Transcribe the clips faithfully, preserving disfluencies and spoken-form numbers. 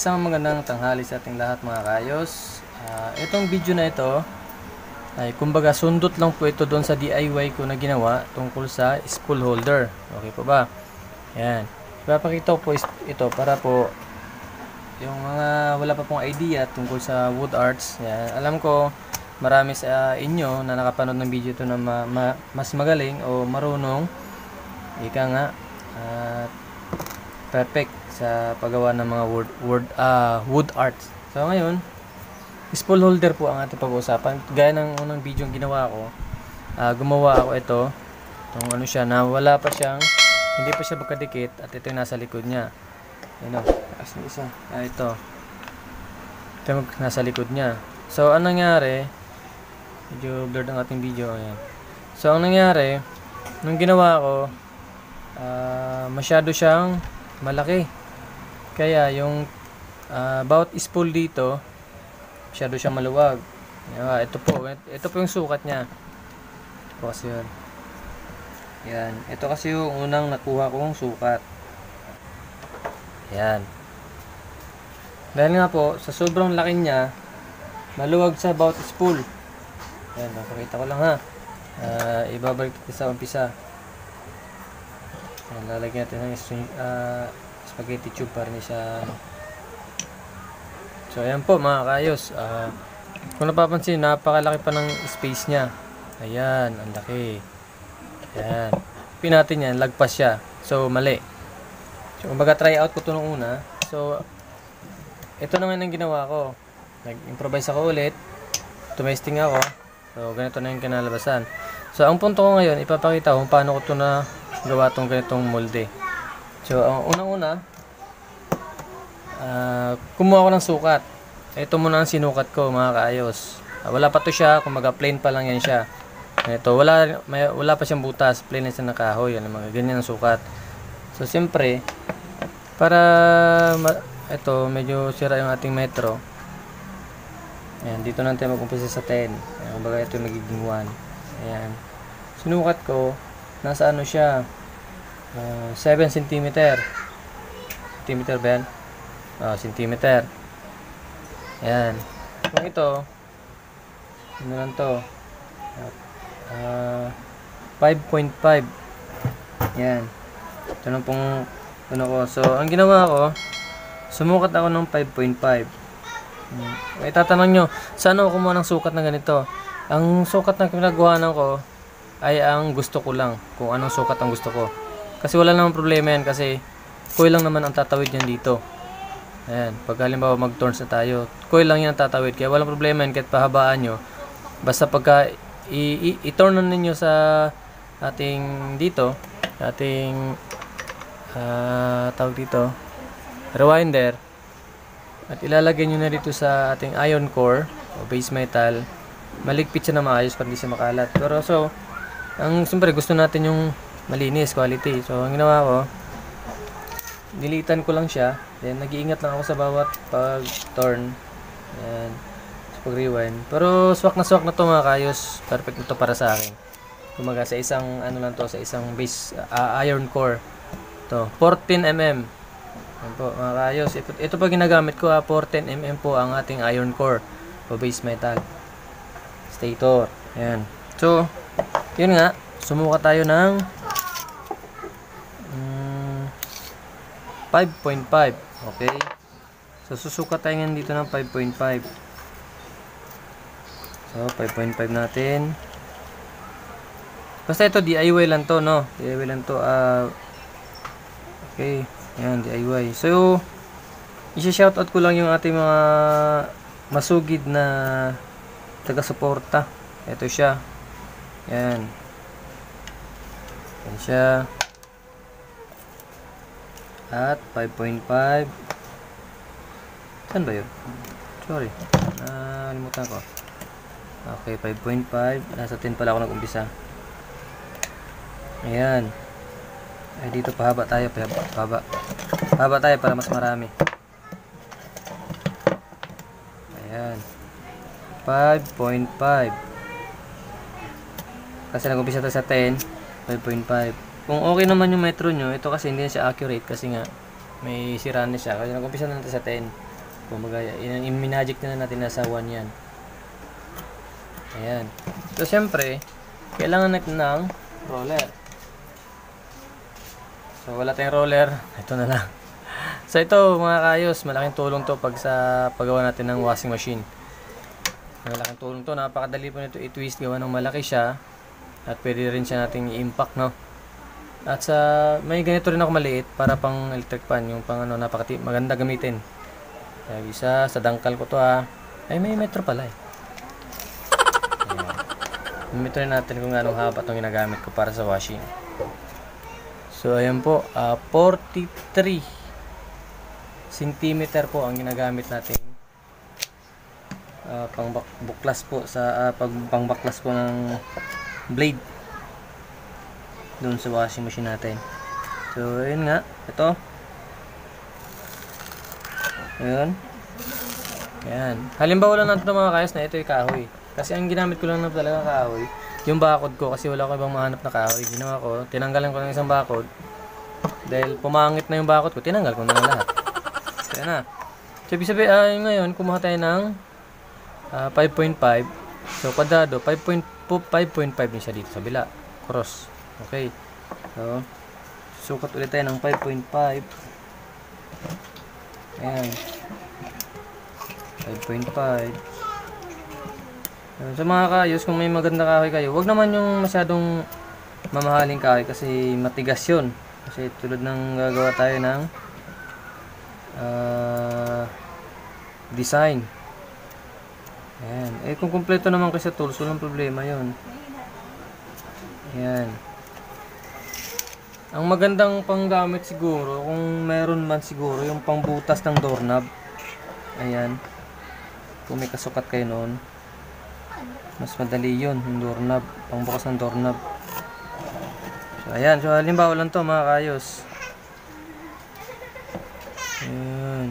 Isang magandang tanghali sa ating lahat mga kayos. Uh, itong video na ito ay kumbaga sundot lang po ito doon sa D I Y ko na ginawa tungkol sa spool holder. Okay po ba? Yan. Ipapakita ko po ito para po yung mga wala pa pong idea tungkol sa wood arts. Yan. Alam ko marami sa inyo na nakapanood ng video ito na ma ma mas magaling o marunong ika nga at uh, perfect sa paggawa ng mga wood, wood, uh, wood arts. So ngayon, spool holder po ang ating pag-uusapan. Gaya ng unang video yung ginawa ko, uh, gumawa ako ito. Itong ano siya, na wala pa siyang, hindi pa siya magkadikit at ito yung nasa likod niya. Ano, as na isa. Ah, ito. Ito yung nasa likod niya. So, anong nangyari, medyo blurred ang ating video. Ayan. So, ang nangyari, nung ginawa ko, uh, masyado siyang malaki. Kaya yung uh, bawat spool dito masyado siyang maluwag. Uh, ito po, ito po yung sukat niya. Ito kasi yun. Yan. Ito kasi yung unang nakuha kong sukat. Yan. Dahil nga po, sa sobrang laki niya, maluwag sa bawat spool. Yan, napakita ko lang ha. Uh, ibabalik kita sa umpisa. Yan, lalagyan natin ng uh, spaghetti tube para niya siya. So ayan po mga kayos, uh, kung napapansin, napakalaki pa ng space niya. Ayan, ang laki. Ayan, pin natin yan, lagpas siya. So mali. So kumbaga try out ko ito nung una. So ito naman ang ginawa ko, nag-improvise ako ulit, tumesting ako. So ganito na yung kinalabasan. So ang punto ko ngayon, ipapakita ko kung paano ko ito na gawa itong ganitong molde. So, ang unang-una, uh, kumuha ko ng sukat. Ito muna ang sinukat ko, mga kaayos. Uh, wala pa to siya, kumaga plain pa lang yan siya. Ito, wala, may, wala pa siyang butas, plain lang siya ng kahoy. Yan, mga ganyan ang sukat. So, siyempre, para, ito, medyo sira yung ating metro. Ayan, dito natin mag-umpisa sa ten. Ayan, kumbaga ito yung magiging one. Ayan. Sinukat ko, nasa ano siya, Uh, seven centimeter. Centimeter ba yan? Uh, centimeter. Ayan. Kung ito, ano lang to? Uh, five point five. Ayan. Ito na pong ano ko. So, ang ginawa ko, sumukat ako ng five point five. Hmm. Ay, tatanong nyo, saan ako kumuha ng sukat na ganito? Ang sukat na pinagawanan ko ay ang gusto ko lang. Kung anong sukat ang gusto ko. Kasi wala namang problema yan kasi coil lang naman ang tatawid yan dito. Ayan, pag halimbawa mag-turns na tayo, coil lang yan ang tatawid. Kaya walang problema yan kahit pahabaan nyo. Basta pagka i-turn na ninyo sa ating dito, ating uh, tawag dito, rewinder, at ilalagay nyo na dito sa ating iron core o base metal, maligpit siya na maayos para hindi siya makalat. Pero so, ang siyempre gusto natin yung malinis, quality. So, ang ginawa ko, dilitan ko lang siya. Then, nag-iingat lang ako sa bawat pag-turn. Ayan. So, pag-rewind. Pero, swak na swak na to mga kayos. Perfect na to para sa akin. Kumaga, sa isang, ano lang to, sa isang base, uh, iron core. To, fourteen millimeter. Ayan po, mga kayos. Ito, ito pa ginagamit ko, ha, fourteen millimeter po ang ating iron core o base metal. Stator. Ayan. So, yun nga. Sumuka tayo ng five point five. Okay. So, susukat tayo ngayon dito ng five point five. So, five point five natin. Basta ito, D I Y lang to, no? D I Y lang to. Uh, okay. Ayan, D I Y. So, isi-shoutout ko lang yung ating mga masugid na taga-suporta. Ito siya. Ayan. Ayan siya. At five point five. Saan ba yun? Sorry. Nakalimutan ko. Okay, five point five. Nasa ten pala ako nag-umpisa. Ayan. Ay, dito pahaba tayo. Pahaba. Pahaba, pahaba tayo para mas marami. Ayan. five point five. Kasi nag-umpisa tayo sa ten. five point five. Kung okay naman yung metro nyo, ito kasi hindi na siya accurate kasi nga may sira na siya. Kasi nag-umpisa na natin sa ten. Kumbaga, i-magic na natin nasa one yan. Ayan. So, siyempre, kailangan natin ng roller. So, wala tayong roller. Ito na lang. So, ito mga kayos, malaking tulong to pag sa paggawa natin ng washing machine. Malaking tulong to. Napakadali po nito i-twist. Gawa ng malaki siya. At pwede rin siya nating i-impact, no? At sa, may ganito rin ako maliit para pang electric pan. Yung pang ano, napakati, maganda gamitin. Kaya isa, sa dangkal ko to ha. Ay, may metro pala eh. Limito rin natin kung anong haba itong ginagamit ko para sa washing. So, ayan po. Uh, forty-three centimeter po ang ginagamit natin. Uh, pang buklas po sa uh, pag pangbaklas po ng blade doon sa washing machine natin. So, ayun nga. Ito. Ayun. Ayan. Halimbawa lang natin mga kayas na ito yung kahoy. Kasi ang ginamit ko lang na talaga kahoy, yung bakod ko kasi wala ko ibang mahanap na kahoy. Ginawa ko, tinanggalan ko ng isang bakod. Dahil pumangit na yung bakod ko, tinanggal ko na lahat. So, yan na. So, ibig sabihin, uh, ngayon, kumuha tayo ng uh, five point five. So, kwadrado, five point five din siya dito sa bila. Cross. Okay. So, sukat ulit tayo ng five point five. Ayan. five point five. Sa mga kayos, kung may maganda kahoy kayo, wag naman yung masyadong mamahaling kahoy kasi matigas yun. Kasi tulad ng gagawa tayo ng uh, design. Ayan. Eh kung kumpleto naman kasi tools, walang problema yun. Ayan. Ang magandang panggamit siguro, kung meron man siguro, yung pangbutas ng doorknob. Ayan. Kung may kasukat kayo noon, mas madali yun, yung doorknob, pangbukas ng doorknob. So, ayan. So, halimbawa lang to mga kayos. Ayan.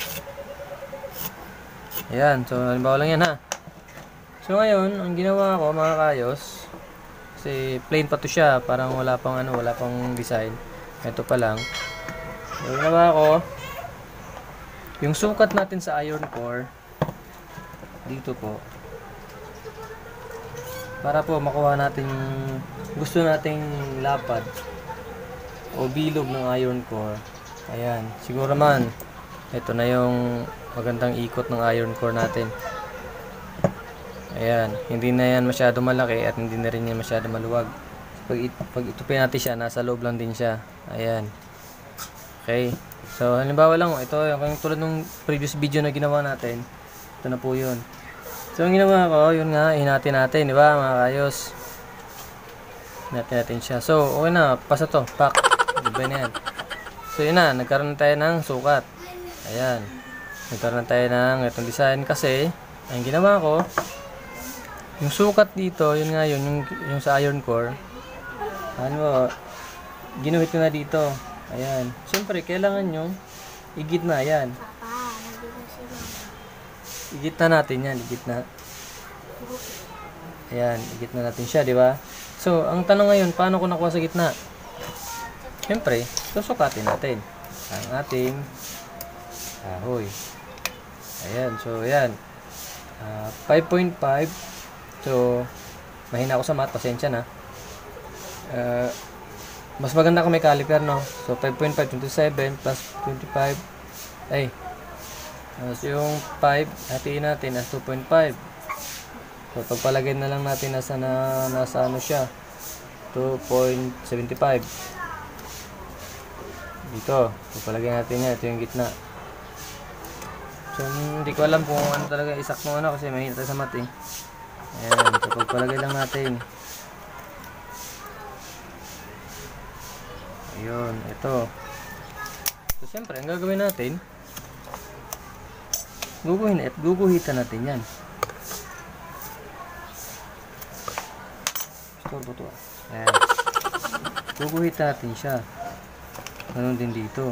Ayan. So, halimbawa lang yan ha. So, ngayon, ang ginawa ko mga kayos, kasi plain pa to siya, parang wala pang ano, wala pang design. Ito pa lang. So, ginawa ko, yung sukat natin sa iron core, dito po, para po makuha natin yung gusto nating lapad o bilog ng iron core. Ayan, siguro man ito na yung magandang ikot ng iron core natin. Ayan, hindi na yan masyado malaki at hindi na rin yan masyado maluwag. Pag, it, pag itupin natin siya, nasa loob lang din siya. Ayan. Okay, so halimbawa lang, ito yung tulad ng previous video na ginawa natin. Ito na po yun. So, ang ginawa ko, yun nga, hinati natin, di ba, mga kayos? Hinati natin siya. So, okay na, pasa to, pack. Di ba na yan? So, yun na, nagkaroon tayo ng sukat. Ayan. Nagkaroon tayo ng itong design kasi, ang ginawa ko, yung sukat dito, yun nga yun, yung, yung sa iron core. Ano mo, ginuhit ko na dito. Ayan. Siyempre, kailangan nyo, igit na, ayan. Igit na natin yan, igit na. Ayan, igit na natin siya, di ba? So, ang tanong ngayon, paano ko nakuha sa gitna? Siyempre, susukatin natin ang ating kahoy. Ayan, so ayan. Uh, five point five. So, mahina ako sa math, pasensya na. Uh, mas maganda kung may caliper, no? So, five point five, twenty-seven plus twenty-five. Ay, Uh, so yung five, hatiin natin as two point five. So pagpalagay na lang natin nasa, na, nasa ano siya, two point seven five. Dito, pagpalagay natin yan, ito yung gitna. So hindi ko alam kung ano talaga isak mo ano kasi mahina tayo sa mat eh. Ayan, so pagpalagay lang natin. Ayun, ito. So siyempre, ang gagawin natin, guguhin at guguhitan natin yan. Gusto ko to. Ayan. Guguhitan natin siya. Ganun din dito.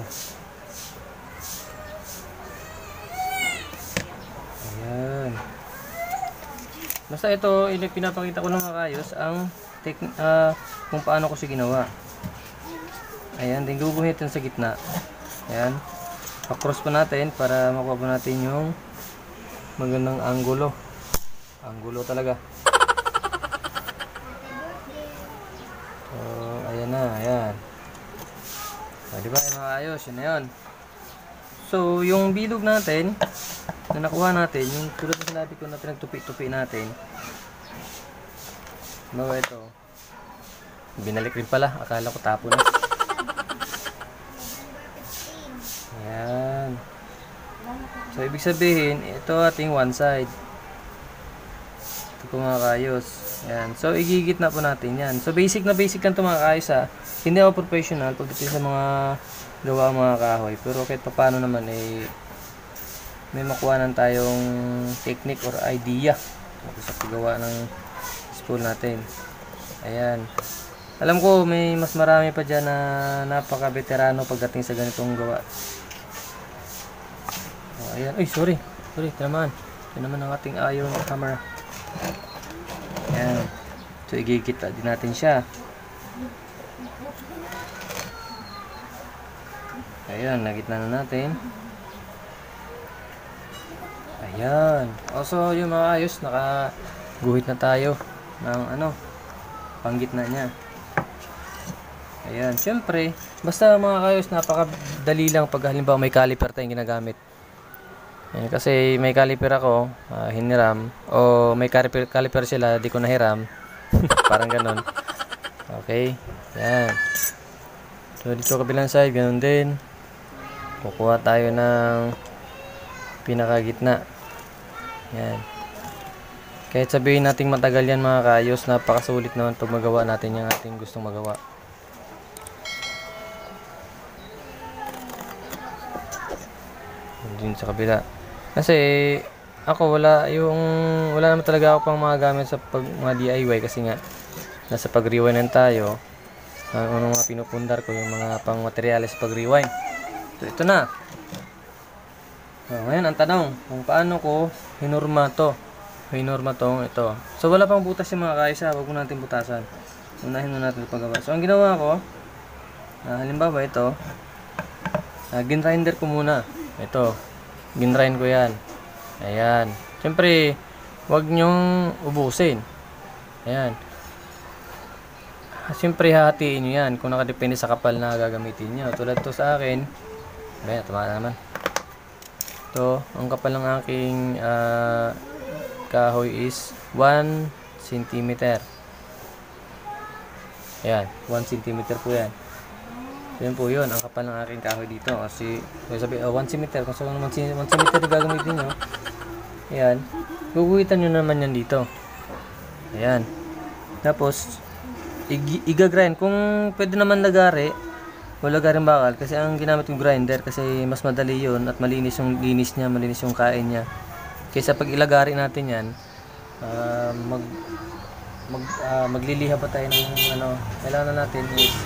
Ayan. Basta ito, pinapakita ko ng makayos ang uh, kung paano ko siya ginawa. Ayan, din guguhitan sa gitna. Ayan. Pa-cross pa natin para makuha po natin yung magandang anggulo. Anggulo talaga. So, ayan na, ayan. So, di ba, maayos, yun na yun. So, yung bilog natin, na nakuha natin, yung tulad na sinabi ko na pinagtupi-tupi natin. Bawa ito. Binalik rin pala, akala ko tapo na. Ayan. So, ibig sabihin, ito ating one side. Ito po mga kaayos. Ayan. So, igigit na po natin yan. So, basic na basic lang ito mga kaayos ha. Hindi ako professional pagdating sa mga gawa mga kahoy. Pero kahit pa paano naman eh, may makuha tayong technique or idea sa paggawa ng spool natin. Ayan. Alam ko may mas marami pa dyan na napaka-veterano pagdating sa ganitong gawa. Oh, ayan. Ay, sorry. Sorry, ito naman. Ito naman ang ating iron hammer. Ayan. So, igigit din natin siya. Ayan, nagitna na natin. Ayan. Also, yung mga ayos, nakaguhit na tayo ng ano, panggitna niya. Ayan. Siyempre, basta mga kayos, napakadali lang pag halimbawa may caliper tayong ginagamit. Ayan, kasi may caliper ako, uh, hiniram. O may caliper, caliper sila, di ko nahiram. Parang ganon. Okay. Ayan. So, dito kabilang side, ganon din. Kukuha tayo ng pinakagitna. Ayan. Kahit sabihin nating matagal yan mga kaayos, napakasulit naman pag magawa natin yung ating gustong magawa. Din sa kabila. Kasi ako wala yung wala naman talaga ako pang mga gamit sa pag, mga D I Y kasi nga nasa pag-rewind tayo. Ang uh, mga pinupundar ko yung mga pang materyales sa pag-rewind. So, ito na. So, ngayon ang tanong kung paano ko hinurma to. Hinurma tong ito. So wala pang butas yung mga kaisa, wag mo natin butasan. Unahin mo natin paggawa. So ang ginawa ko, uh, halimbawa ito, uh, ginrinder ko muna. Ito, ginrind ko yan. Ayan. Siyempre, wag nyong ubusin. Ayan. Siyempre, hahatiin nyo yan kung nakadepende sa kapal na gagamitin nyo. Tulad to sa akin. Ayan, tama na naman. Ito, ang kapal ng aking uh, kahoy is one centimeter. Ayan, one centimeter po yan. Yan po yun, ang kapal ng aking kahoy dito. Kasi, sabi, oh, one centimeter. Kung saan one centimeter yung gagamitin nyo, ayan, guguhitan nyo naman yan dito. Ayan. Tapos, i-grind. Kung pwede naman lagari, o lagarin bakal. Kasi ang ginamit yung grinder, kasi mas madali yun at malinis yung linis niya, malinis yung kain niya. Kaysa pag ilagari natin yan, uh, mag, mag, uh, magliliha pa tayo ng ano, kailangan natin is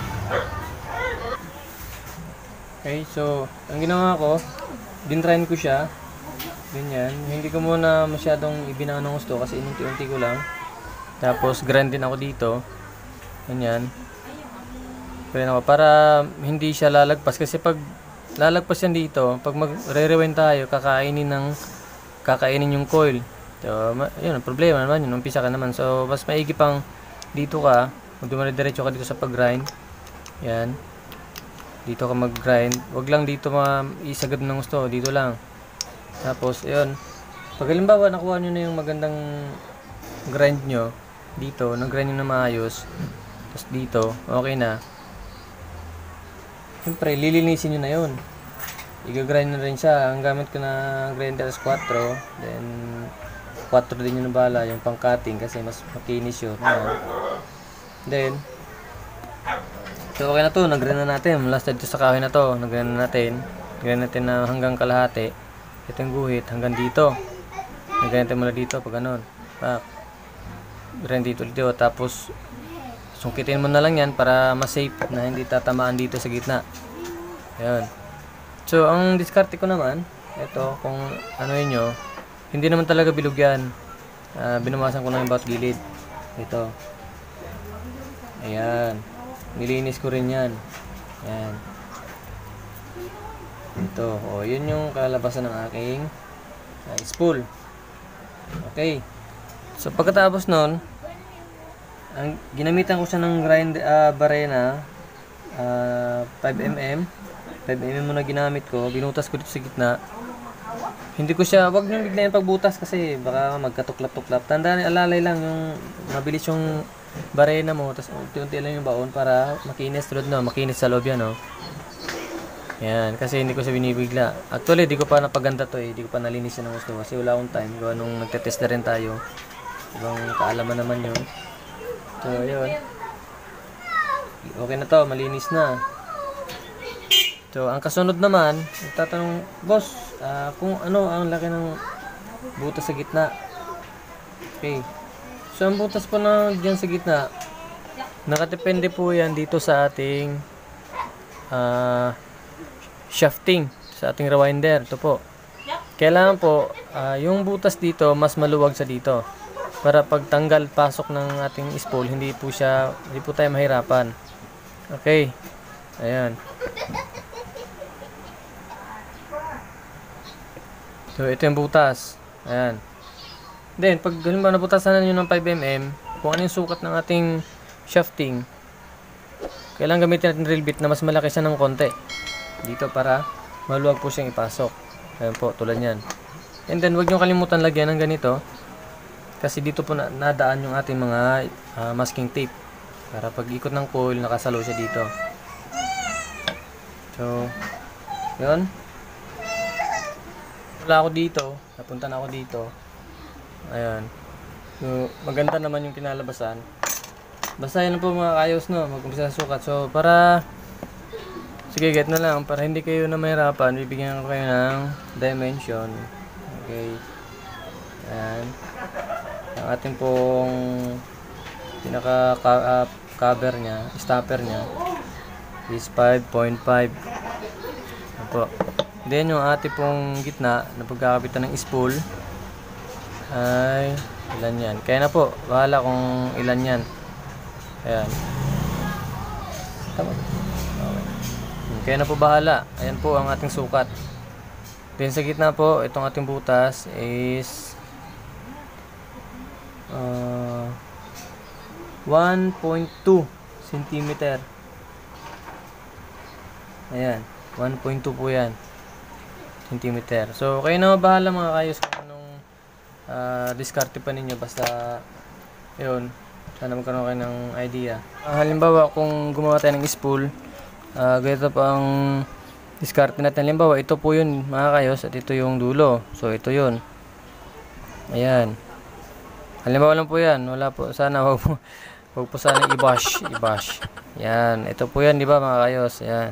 okay, so, ang ginawa ko, dinrain ko siya, ganyan, hindi ko muna masyadong ibinaw ng gusto kasi inunti-unti ko lang, tapos grind din ako dito, ganyan, ganyan ako, para hindi siya lalagpas, kasi pag lalagpas yan dito, pag mag-re-rewind tayo, kakainin ng, kakainin yung coil, so, yun, ang problema naman yun, umpisa ka naman, so, mas maigi pang dito ka, kung dumare-diretso ka dito sa pag-grind, yan, dito ka mag-grind. Wag lang dito ma-isagad ng gusto. Dito lang. Tapos, ayun. Pag halimbawa, nakuha nyo na yung magandang grind nyo. Dito, nag-grind nyo na maayos. Tapos dito, okay na. Siyempre, lilinisin nyo na yun. I-grind na rin siya. Ang gamit ko na grinder is four. Then, four din yung nabala. Yung pang-cutting kasi mas makinis yun. No? Then, so okay na to, nag-grind na natin. Last dito sa kahoy na to, nag-grind na natin. Grind natin na hanggang kalahati. Ito yung guhit hanggang dito. Nag-grind natin mula dito pag ganun. Pak. Grind dito dito. Tapos sungkitin mo na lang yan para mas safe na hindi tatamaan dito sa gitna. Ayan. So ang diskarte ko naman, ito kung ano yun nyo, hindi naman talaga bilog yan. Uh, binumasan ko na yung bawat gilid. Ito. Ayan. Nilinis ko rin yan. Ayan. Ito, o, yun yung kalabasan ng aking uh, spool. Okay. So, pagkatapos nun, ang ginamitan ko siya ng grind uh, barena, uh, five millimeters. five millimeters muna ginamit ko. Binutas ko dito sa gitna. Hindi ko siya, wag nyo bigla yung pagbutas kasi baka magkatuklap-tuklap. Tandaan, alalay lang yung mabilis yung barena mo, tapos unti-unti lang yung baon para makinis tulad na, makinis sa loob yan, no? Yan, kasi hindi ko siya binibigla. Actually, di ko pa napaganda to eh, di ko pa nalinis yan ng gusto kasi wala akong time. Gawa nung nagtetest na rin tayo, ibang kaalaman naman yun. So, yun. Okay na to, malinis na. So, ang kasunod naman, tatanong, boss, uh, kung ano ang laki ng butas sa gitna. Okay. So, ang butas po na dyan sa gitna, nakadepende po yan dito sa ating uh, shafting, sa ating rewinder. Ito po. Kailangan po, uh, yung butas dito, mas maluwag sa dito. Para pagtanggal, pasok ng ating spool, hindi po siya, hindi po tayo mahirapan. Okay. Ayan. So, ito yung butas. Ayan. Then, pag halimbawa nabutasan nyo ng five millimeters, kung ano yung sukat ng ating shafting, kailangan gamitin natin drill bit na mas malaki siya ng konti. Dito para maluwag po siyang ipasok. Ayan po, tulad yan. And then, huwag nyo kalimutan lagyan ng ganito. Kasi dito po na nadaan yung ating mga uh, masking tape. Para pag ikot ng coil, nakasalo siya dito. So, yun. Wala ako dito, napunta na ako dito. Ayan. So, maganda naman yung kinalabasan. Basta yun po mga kayos, no, mag-umpisa sa sukat. So, para sige, get na lang, para hindi kayo na mahirapan, bibigyan ko kayo ng dimension. Okay. Ayan. Ang ating pong pinaka uh, cover nya, stopper nya is five point five. Ayan po. Then, yung ating pong gitna na pagkakabitan ng spool ay ilan yan. Kaya na po, bahala kung ilan yan. Ayan. Tama. Okay. Kaya na po bahala. Ayan po ang ating sukat. Then, sa gitna po, itong ating butas is uh, one point two centimeter. Ayan. one point two po yan. Centimeter. So, kayo na mabahala mga kayos kung anong uh, diskarte pa ninyo. Basta, yun, sana magkaroon kayo ng idea. Uh, halimbawa, kung gumawa tayo ng spool, uh, ganito pa ang diskarte natin. Halimbawa, ito po yun mga kayos at ito yung dulo. So, ito yun. Ayan. Halimbawa lang po yan. Wala po. Sana, wag po, wag po sana i-bash. I-bash. Ayan. Ito po yan, di ba mga kayos? Ayan.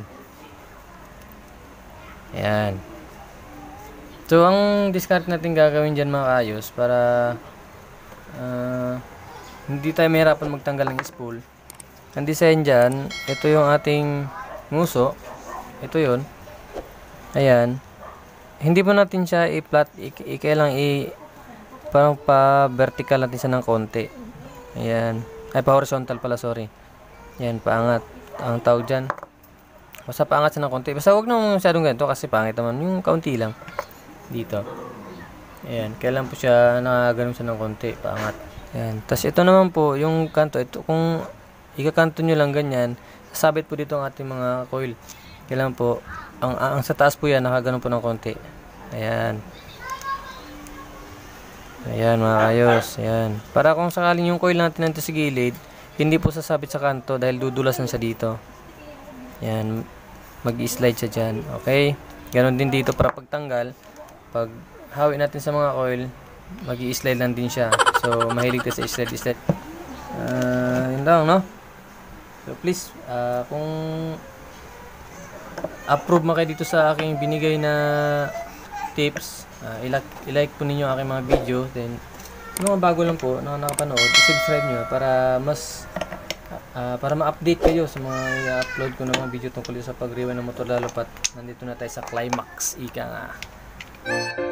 Ayan. So, ang discard natin gagawin dyan mga kaayos para uh, hindi tayo mahirapan magtanggal ng spool. Ang design dyan, ito yung ating nguso. Ito yun. Ayan. Hindi po natin siya i-flat. I-kailang i- parang pa-vertical natin siya ng konti. Ayan. Ay, pa-horizontal pala, sorry. Ayan, paangat. Ang tawag dyan. Basta paangat siya ng konti. Basta huwag na masyadong ganito kasi pangit naman. Yung kaunti lang. Dito. Ayan. Kailan po siya nakaganon siya ng konti. Paangat. Ayan. Tapos ito naman po, yung kanto. Ito, kung ikakanto nyo lang ganyan, sasabit po dito ang ating mga coil. Kailan po, ang, ang sa taas po yan, nakaganon po ng konti. Ayan. Ayan mga kayos. Ayan. Para kung sakaling yung coil natin nandito sa gilid, hindi po sasabit sa kanto dahil dudulas na siya dito. Ayan. Mag-slide siya dyan. Okay. Ganon din dito para pagtanggal. Pag hawin natin sa mga coil, mag-i-slide lang din siya. So, mahilig ka sa slide-slide. Uh, yun lang, no? So, please, uh, kung approve mo kayo dito sa aking binigay na tips, uh, ilike, ilike po ninyo aking mga video. Then, yung mga bago lang po na nakapanood, subscribe nyo para mas uh, para ma-update kayo sa mga i-upload ko na mga video tungkol sa pag-rewind ng motor, lalo pat nandito na tayo sa climax. Ika nga.